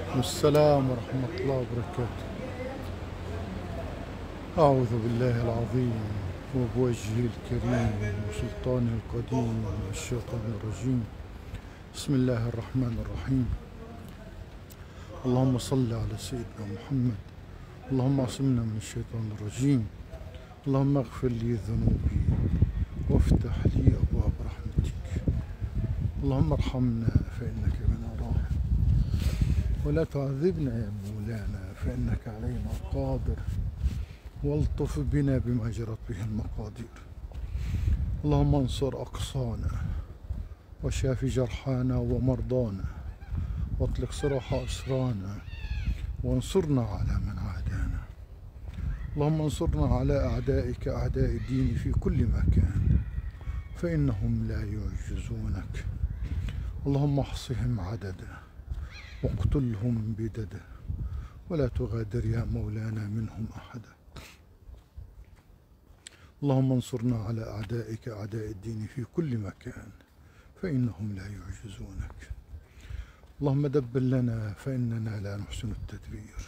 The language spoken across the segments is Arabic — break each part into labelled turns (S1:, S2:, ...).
S1: والسلام ورحمة الله وبركاته. أعوذ بالله العظيم وبوجهه الكريم وسلطانه القديم من الشيطان الرجيم. بسم الله الرحمن الرحيم. اللهم صل على سيدنا محمد. اللهم اعصمنا من الشيطان الرجيم. اللهم اغفر لي ذنوبي وافتح لي أبواب رحمتك. اللهم ارحمنا فإنك بنا راحم، ولا تعذبنا يا مولانا فإنك علينا قادر، والطف بنا بما جرت به المقادير. اللهم انصر أقصانا وشاف جرحانا ومرضانا، واطلق سراح أسرانا، وانصرنا على من عادانا. اللهم انصرنا على أعدائك أعداء الدين في كل مكان، فإنهم لا يعجزونك. اللهم احصهم عددا واقتلهم بددا، ولا تغادر يا مولانا منهم أحدا. اللهم انصرنا على أعدائك أعداء الدين في كل مكان، فإنهم لا يعجزونك. اللهم دبر لنا فإننا لا نحسن التدبير.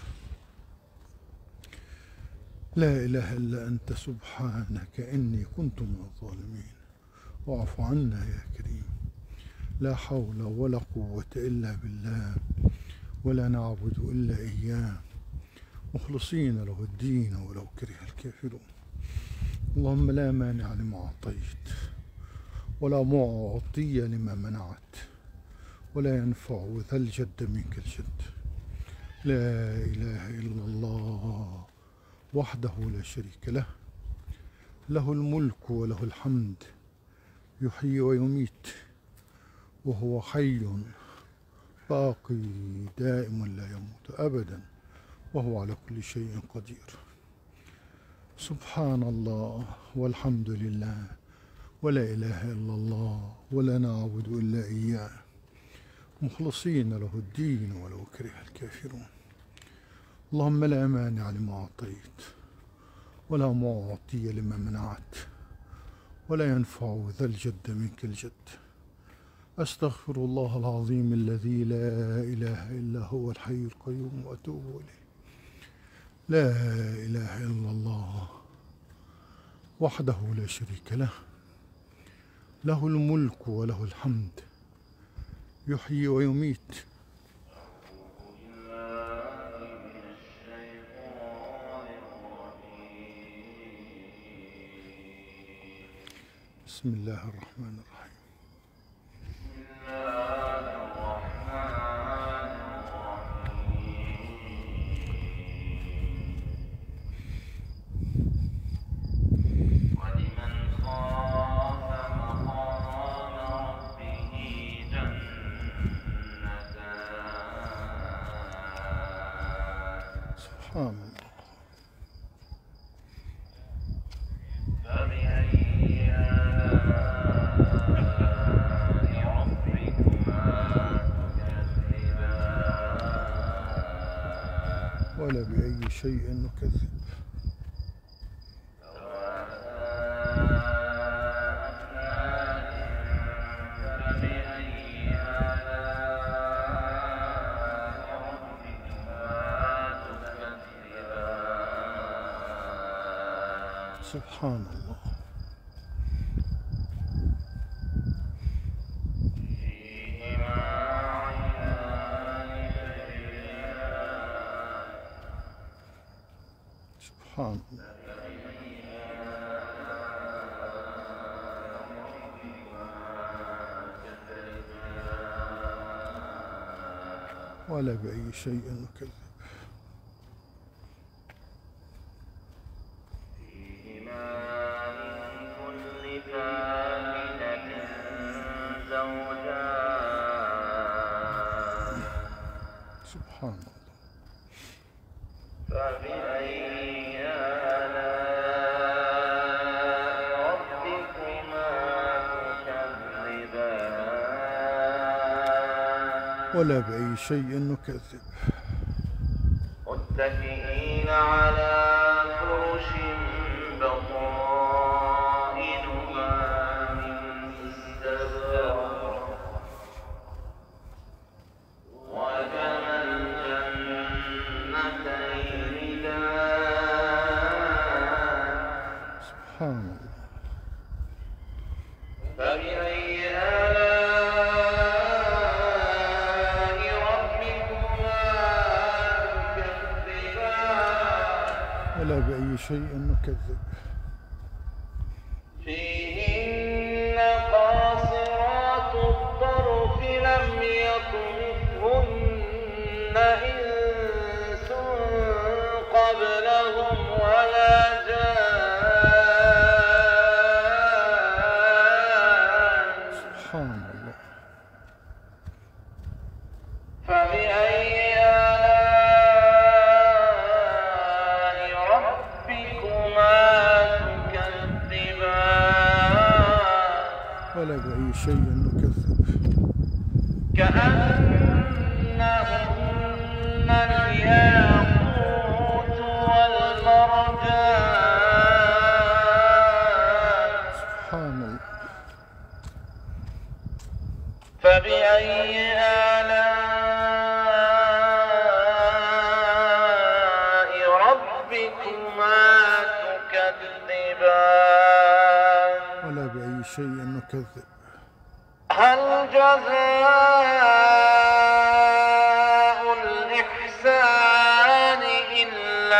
S1: لا إله إلا أنت سبحانك إني كنت من الظالمين، واعف عنا يا كريم. لا حول ولا قوة إلا بالله، ولا نعبد إلا إياه، مخلصين له الدين ولو كره الكافرون. اللهم لا مانع لما أعطيت، ولا معطي لما منعت، ولا ينفع ذا الجد منك الجد. لا إله إلا الله وحده لا شريك له، له الملك وله الحمد، يحيي ويميت، وهو حي باقي دائم لا يموت أبدا، وهو على كل شيء قدير. سبحان الله والحمد لله ولا إله إلا الله، ولا نعبد إلا إياه، مخلصين له الدين ولو كره الكافرون. اللهم لا مانع لما أعطيت، ولا معطي لما منعت، ولا ينفع ذا الجد منك الجد. أستغفر الله العظيم الذي لا إله إلا هو الحي القيوم وأتوب إليه. لا إله إلا الله وحده لا شريك له، له الملك وله الحمد، يحيي ويميت. بسم الله الرحمن الرحيم. سبحان الله. ولا بأي شيء نكذب. سبحان الله. سبحان الله. ولا بأي شيء نكذب. سبحان الله.
S2: فبأي آلاء ربكما تكذبان
S1: ولا بأي شيء نكذب.
S2: متكئين على فرش بطائنها من استبرق وجنى
S1: بأي شيء نكذب.
S2: فيهن قاصرات الطرف لم يطمثهن إنس قبلهم ولا جان.
S1: سبحان الله.
S2: فبأي آلاء ربكما تكذبان.
S1: ولا بأي شيء نكذب.
S2: كأنهن الياقوت والمرجان.
S1: سبحان الله.
S2: فبأي آلاء ربكما تكذبان.
S1: ولا بأي شيء نكذب.
S2: هل جزاء الإحسان إلا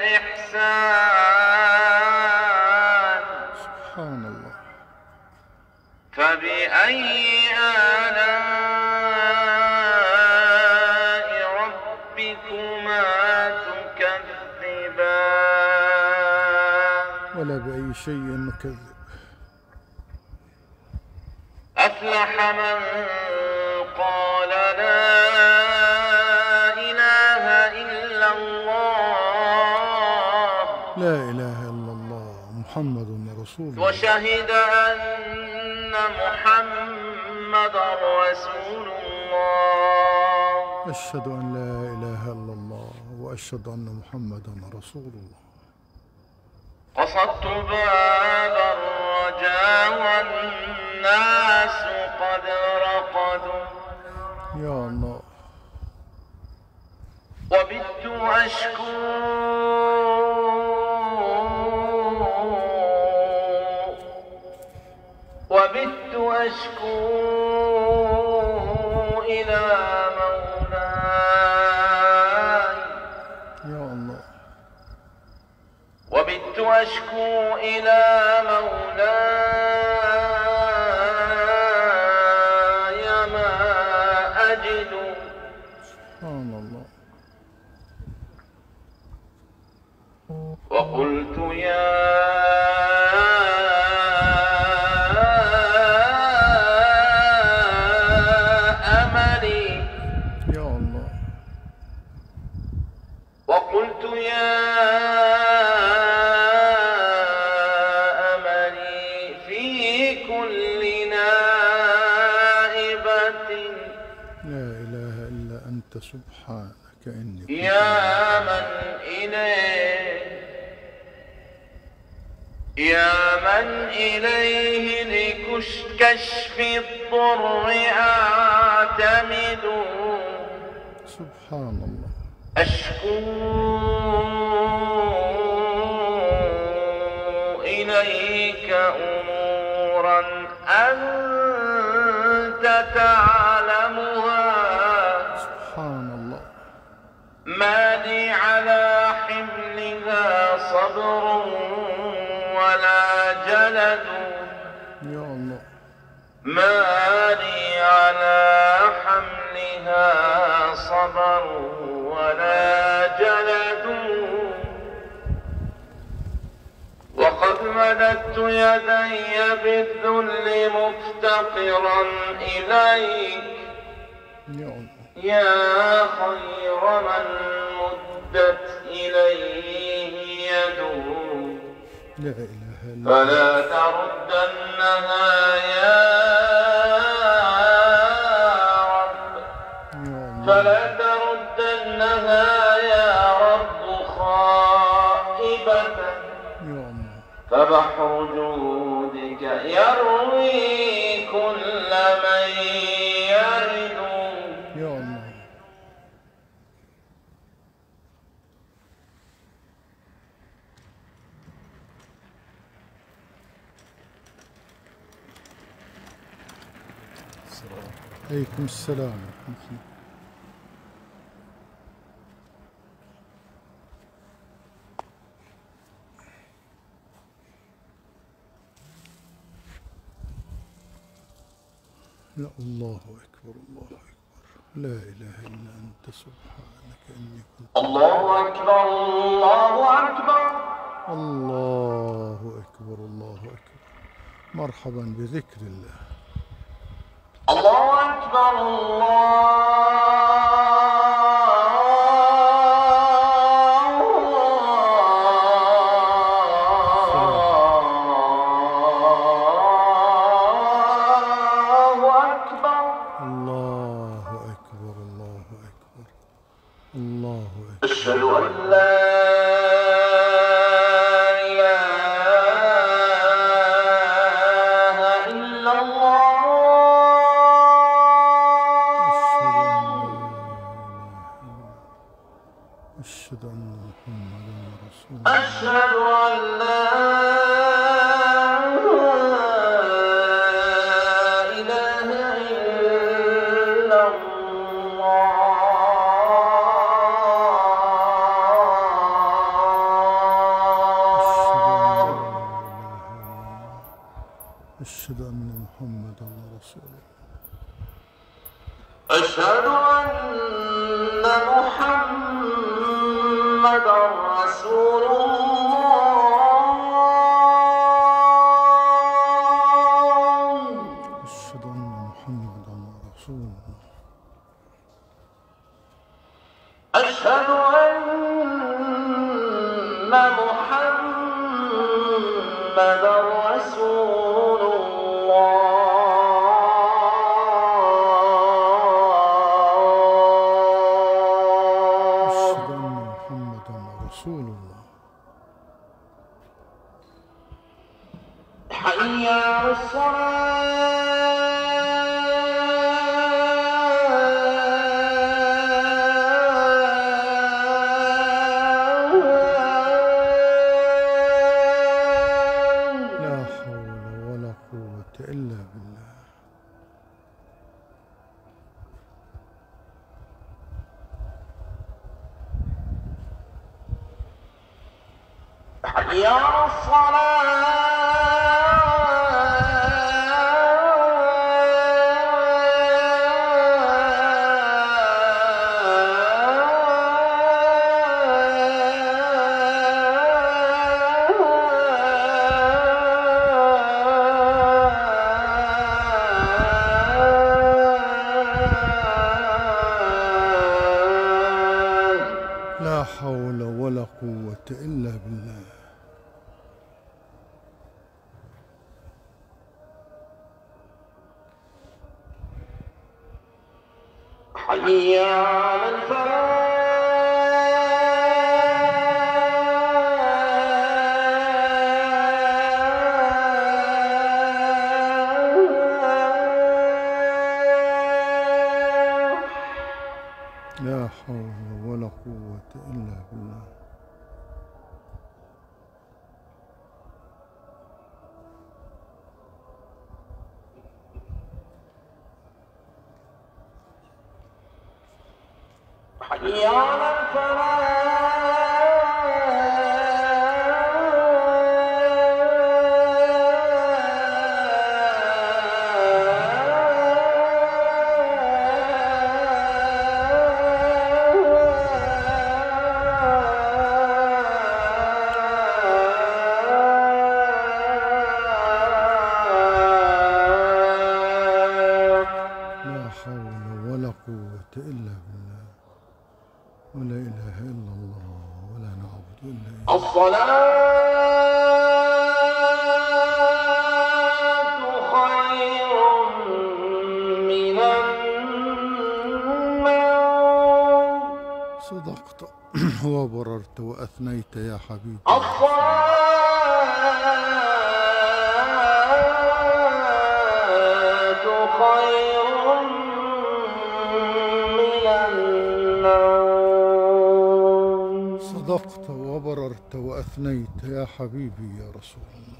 S2: الإحسان.
S1: سبحان الله.
S2: فبأي آلاء ربكما تكذبان.
S1: ولا بأي شيء نكذب.
S2: أفلح من قال لا إله إلا الله.
S1: لا إله إلا الله محمد رسول الله.
S2: وشهد أن محمد رسول الله.
S1: أشهد أن لا إله إلا الله وأشهد أن محمدا رسول الله.
S2: قصدت باب الرجا والناس قد رقدوا.
S1: يا الله.
S2: وبت أشكو إلى مولاي.
S1: يا الله.
S2: وبت أشكو إلى مولاي ما أجد.
S1: سبحان الله.
S2: وقلت يا أملي.
S1: يا الله.
S2: وقلت يا أملي في كل نائبة.
S1: لا إله إلا أنت سبحانك إني كنت
S2: يا من إليه لكشف الضر أعتمد.
S1: سبحان الله.
S2: أشكو إليك أمورا أنت تعلمها.
S1: سبحان الله.
S2: ما لي على حملها صبر ولا جلد.
S1: يا الله.
S2: ما لي على حملها صبر ولا جلد. وقد مددت يدي بالذل مفتقرا إليك.
S1: يا الله.
S2: يا خير من مدت إليه يده.
S1: لا إله إلا
S2: فلا تردنها يا رب.
S1: يا الله.
S2: فلا تردنها يا رب خائبة.
S1: يا الله.
S2: فبحر جودك يروي كل من يرد.
S1: يا الله. عليكم السلام ورحمة الله. لا، الله أكبر الله أكبر، لا إله إلا أنت سبحانك إني كنت.
S2: الله أكبر الله أكبر.
S1: الله أكبر الله أكبر. مرحبا بذكر الله.
S2: الله أكبر
S1: الله أكبر الله أكبر الله أكبر.
S2: أشهد أن لا إله إلا الله.
S1: أشهد أن محمدا رسول الله.
S2: أشهد أن لا إله إلا الله.
S1: أشهد أن محمدا رسول الله.
S2: أشهد أن محمدا رسول الله.
S1: أشهد أن محمدا رسول الله.
S2: أشهد أن محمدا رسول
S1: رسول الله.
S2: حي على الصلاة.
S1: لا حول ولا قوة إلا بالله.
S2: حي على الصلاة.
S1: لا حول ولا قوة إلا بالله.
S2: حي على الفلاح.
S1: لا حول ولا قوة إلا بالله.
S2: حي على
S1: لا حول ولا قوة إلا بالله. ولا إله إلا الله ولا نعبد إلا إياه.
S2: الصلاة خير من النوم.
S1: صدقت وبررت وأثنيت يا حبيبي.
S2: الصلاة خير من النوم.
S1: صدقت وبررت وأثنيت يا حبيبي يا رسول الله.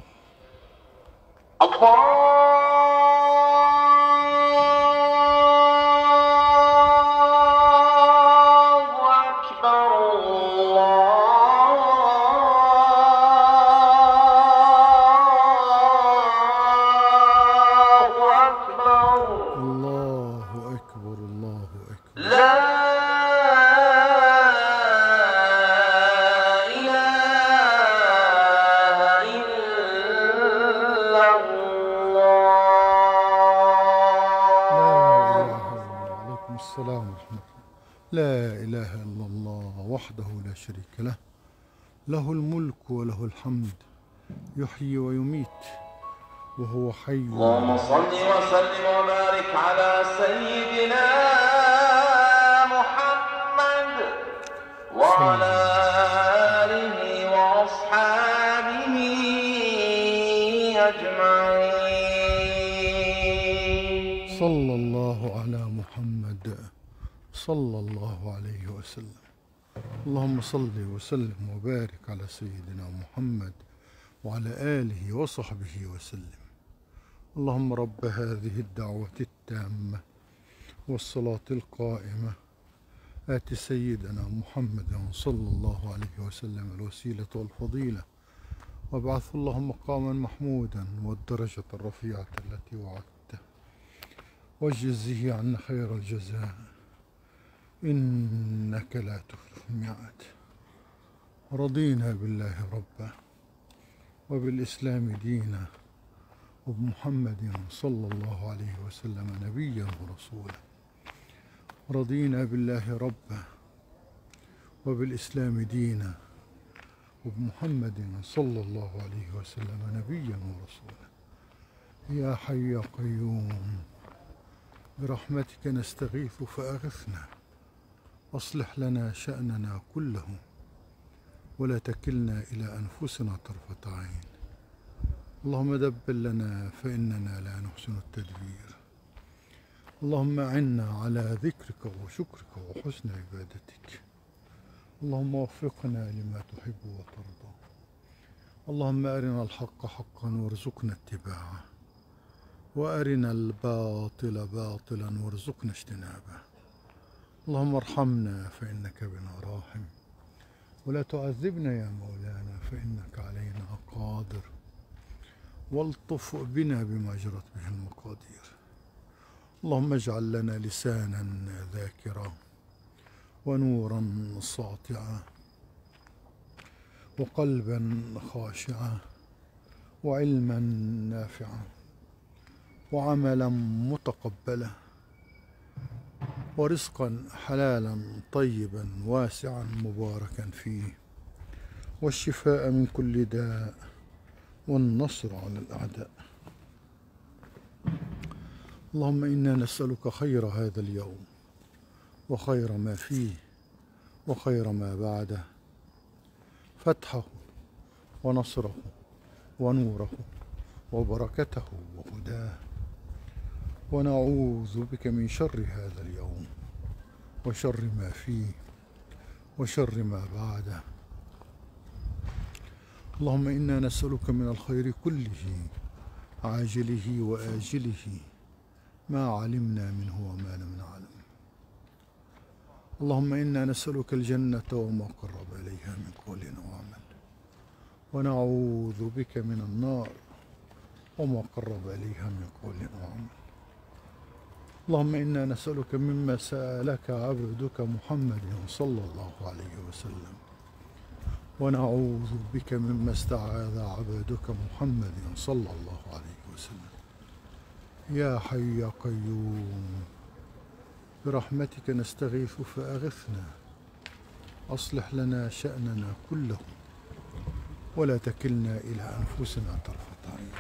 S2: الله
S1: السلام ورحمة الله. لا إله إلا الله وحده لا شريك له، له الملك وله الحمد، يحيي ويميت وهو حي.
S2: اللهم صل وسلم وبارك على سيدنا محمد وعلى آله وأصحابه أجمعين.
S1: صلى الله على محمد صلى الله عليه وسلم. اللهم صل وسلم وبارك على سيدنا محمد وعلى آله وصحبه وسلم. اللهم رب هذه الدعوة التامة والصلاة القائمة آت سيدنا محمد صلى الله عليه وسلم الوسيلة والفضيلة، وابعث اللهم مقاما محمودا والدرجة الرفيعة التي وعدته، واجزه عنا خير الجزاء إنك لا تخلف الميعاد. رضينا بالله ربا وبالإسلام دينا وبمحمد صلى الله عليه وسلم نبيا ورسولا. رضينا بالله ربا وبالإسلام دينا وبمحمد صلى الله عليه وسلم نبيا ورسولا. يا حي يا قيوم برحمتك نستغيث فأغثنا، أصلح لنا شأننا كله ولا تكلنا إلى أنفسنا طرفة عين. اللهم دبر لنا فإننا لا نحسن التدبير. اللهم أعنا على ذكرك وشكرك وحسن عبادتك. اللهم وفقنا لما تحب وترضى. اللهم أرنا الحق حقا وارزقنا اتباعه، وأرنا الباطل باطلا وارزقنا اجتنابه. اللهم ارحمنا فإنك بنا راحم، ولا تعذبنا يا مولانا فإنك علينا قادر، والطف بنا بما جرت به المقادير. اللهم اجعل لنا لسانا ذاكرا ونورا ساطعا وقلبا خاشعا وعلما نافعا وعملا متقبلا ورزقا حلالا طيبا واسعا مباركا فيه، والشفاء من كل داء والنصر على الأعداء. اللهم إنا نسألك خير هذا اليوم وخير ما فيه وخير ما بعده، فتحه ونصره ونوره وبركته وهداه، ونعوذ بك من شر هذا اليوم وشر ما فيه وشر ما بعده. اللهم إنا نسألك من الخير كله عاجله وآجله ما علمنا منه وما لم نعلم. اللهم إنا نسألك الجنة وما قرب إليها من قول وعمل، ونعوذ بك من النار وما قرب إليها من قول وعمل. اللهم إنا نسألك مما سألك عبدك محمد صلى الله عليه وسلم، ونعوذ بك مما استعاذ عبدك محمد صلى الله عليه وسلم. يا حي يا قيوم برحمتك نستغيث فأغثنا، أصلح لنا شأننا كله ولا تكلنا إلى أنفسنا طرفة عين.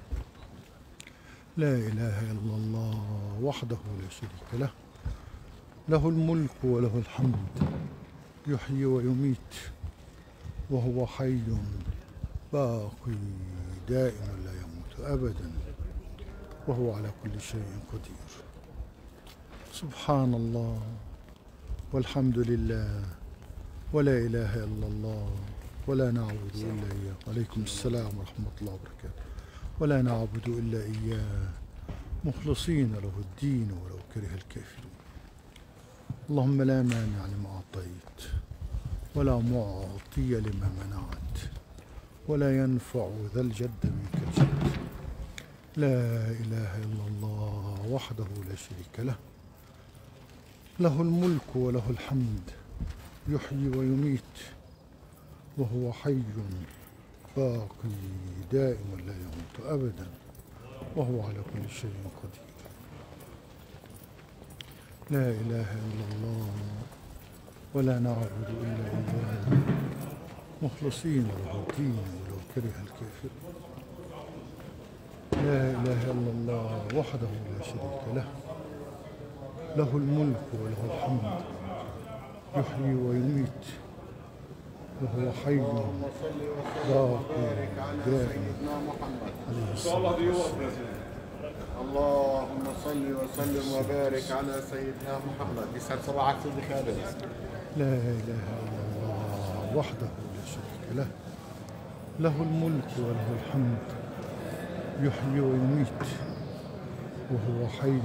S1: لا إله إلا الله وحده لا شريك له، له الملك وله الحمد، يحيي ويميت وهو حي باقي دائم لا يموت أبدا، وهو على كل شيء قدير. سبحان الله والحمد لله ولا إله إلا الله ولا نعبد إلا إياه. عليكم السلام ورحمة الله وبركاته. ولا نعبد إلا إياه مخلصين له الدين ولو كره الكافرون. اللهم لا مانع لما أعطيت ولا معطي لما منعت ولا ينفع ذا الجد منك الجد. لا إله إلا الله وحده لا شريك له، له الملك وله الحمد، يحيي ويميت وهو حي باقي دائم لا يموت أبدا، وهو على كل شيء قدير. لا إله إلا الله ولا نعبد إلا إياه مخلصين له الدين ولو كره الكافرون. لا إله إلا الله وحده لا شريك له، له الملك وله الحمد، يحيي ويميت وهو حي باقي دائم عليه الصلاة والسلام.
S3: اللهم صل وسلم وبارك على سيدنا محمد. يسعد صباحك سيدي خالد.
S1: لا إله إلا الله وحده لا شريك له، له الملك وله الحمد، يحيي ويميت وهو حي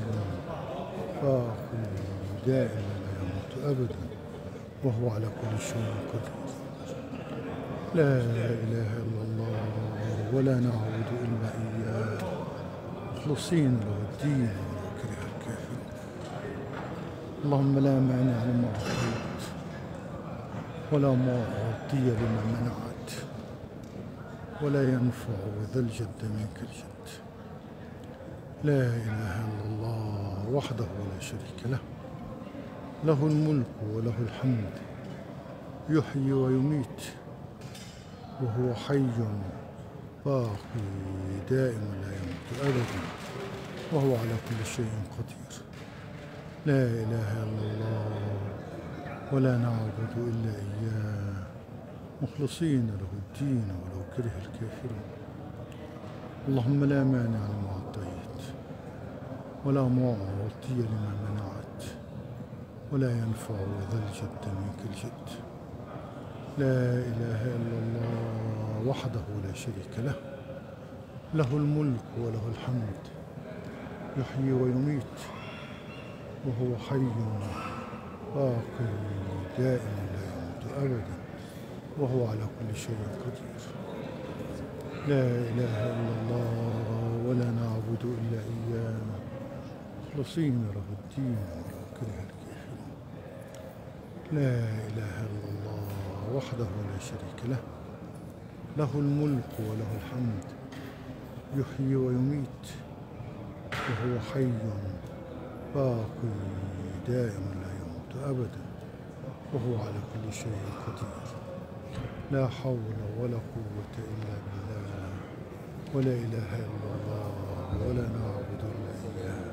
S1: باقي دائم لا يموت أبدا وهو على كل شيء قدير. لا إله إلا الله ولا نعبد إلا إياه مخلصين له الدين ولو كره الكافرون. اللهم لا مانع لما أعطيت ولا معطي لما منعت ولا ينفع ذا الجد منك الجد. لا إله إلا الله وحده لا شريك له، له الملك وله الحمد، يحيي ويميت وهو حي باقي دائم لا يموت أبدا وهو على كل شيء قدير. لا إله إلا الله ولا نعبد إلا إياه مخلصين له الدين ولو كره الكافرون. اللهم لا مانع لما أعطيت ولا معطي لما منعت ولا ينفع ذا الجد منك الجد. لا إله إلا الله وحده لا شريك له، له الملك وله الحمد، يحيي ويميت وهو حي باقي دائم لا يموت أبدا وهو على كل شيء قدير. لا إله إلا الله ولا نعبد إلا إياه مخلصين له الدين ولو كره الكافرون. لا إله إلا الله وحده لا شريك له، له الملك وله الحمد، يحيي ويميت وهو حي باقي دائم لا يموت أبدا وهو على كل شيء قدير. لا حول ولا قوة إلا بالله ولا إله إلا الله ولا نعبد إلا إياه.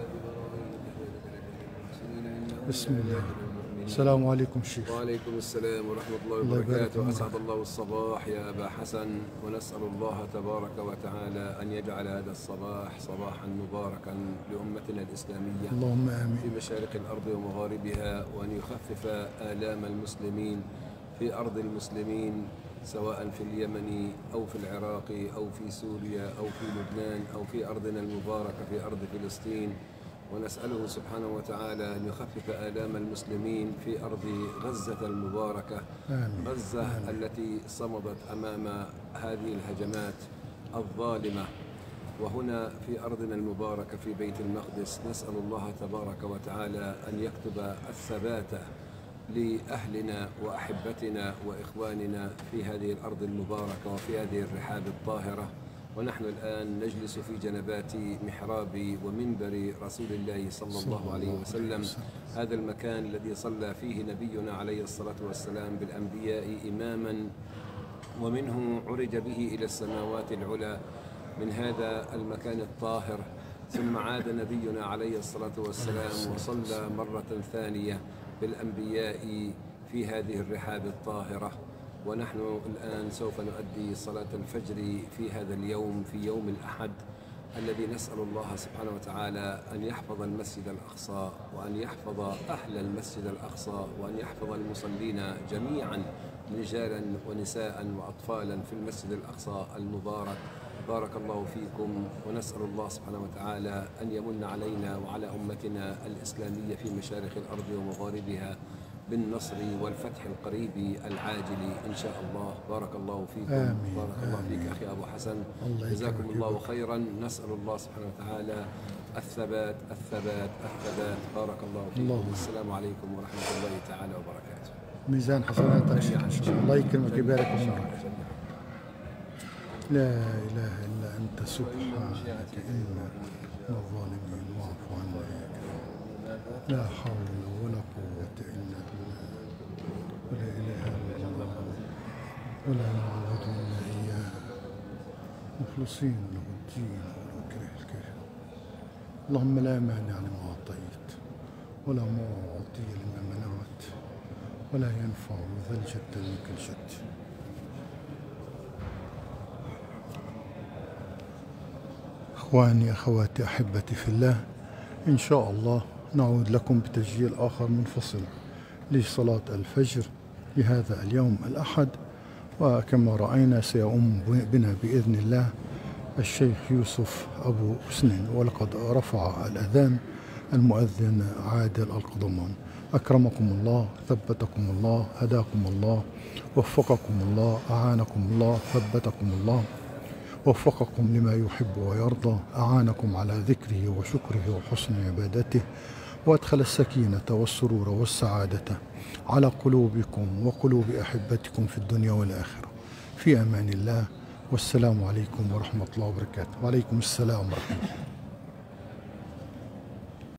S1: بسم الله. السلام عليكم شيخ.
S4: وعليكم السلام ورحمة الله وبركاته. أسعد الله الصباح يا أبا حسن، ونسأل الله تبارك وتعالى أن يجعل هذا الصباح صباحا مباركا لأمتنا الإسلامية
S1: اللهم آمين.
S4: في مشارق الأرض ومغاربها، وأن يخفف آلام المسلمين في أرض المسلمين سواء في اليمن أو في العراق أو في سوريا أو في لبنان أو في أرضنا المباركة في أرض فلسطين. ونسأله سبحانه وتعالى أن يخفف آلام المسلمين في أرض غزة المباركة.
S1: آمين.
S4: غزة التي صمدت أمام هذه الهجمات الظالمة. وهنا في أرضنا المباركة في بيت المقدس نسأل الله تبارك وتعالى أن يكتب الثبات لأهلنا وأحبتنا وإخواننا في هذه الأرض المباركة وفي هذه الرحاب الطاهرة. ونحن الآن نجلس في جنبات محراب ومنبر رسول الله صلى الله عليه وسلم، هذا المكان الذي صلى فيه نبينا عليه الصلاة والسلام بالأنبياء إماما، ومنه عرج به إلى السماوات العلى من هذا المكان الطاهر، ثم عاد نبينا عليه الصلاة والسلام وصلى مرة ثانية بالأنبياء في هذه الرحاب الطاهرة. ونحن الآن سوف نؤدي صلاة الفجر في هذا اليوم، في يوم الأحد الذي نسأل الله سبحانه وتعالى أن يحفظ المسجد الأقصى وأن يحفظ أهل المسجد الأقصى وأن يحفظ المصلين جميعا رجالا ونساء وأطفالا في المسجد الأقصى المبارك. بارك الله فيكم، ونسأل الله سبحانه وتعالى أن يمن علينا وعلى أمتنا الإسلامية في مشارق الأرض ومغاربها بالنصر والفتح القريب العاجل إن شاء الله. بارك الله فيكم.
S1: آمين.
S4: بارك الله فيك أخي أبو حسن، جزاكم الله خيرا. نسأل الله سبحانه وتعالى الثبات الثبات الثبات. بارك الله فيكم. السلام عليكم ورحمة الله تعالى وبركاته.
S1: ميزان حسناتك شيخ إن شاء الله. الله يكرمك ويبارك فيك. لا إله إلا أنت سبحانك إنا من الظالمين واعف عنا يا كريم. لا حول ولا قوة إلا بالله، ولا إله إلا الله، ولا نعبد إلا إياه، مخلصين له الدين ولو كره الكافرون. اللهم لا مانع لما أعطيت، ولا معطي لما منعت، ولا ينفع ذا الجد منك الجد. إخواني أخواتي أحبتي في الله، إن شاء الله نعود لكم بتسجيل آخر منفصل لصلاة الفجر لهذا اليوم الأحد. وكما رأينا سيؤم بنا بإذن الله الشيخ يوسف أبو سنين، ولقد رفع الأذان المؤذن عادل القضمان. أكرمكم الله، ثبتكم الله، هداكم الله، وفقكم الله، أعانكم الله، ثبتكم الله، وفقكم لما يحب ويرضى، أعانكم على ذكره وشكره وحسن عبادته، وأدخل السكينة والسرور والسعادة على قلوبكم وقلوب أحبتكم في الدنيا والآخرة. في أمان الله، والسلام عليكم ورحمة الله وبركاته. وعليكم السلام ورحمة الله.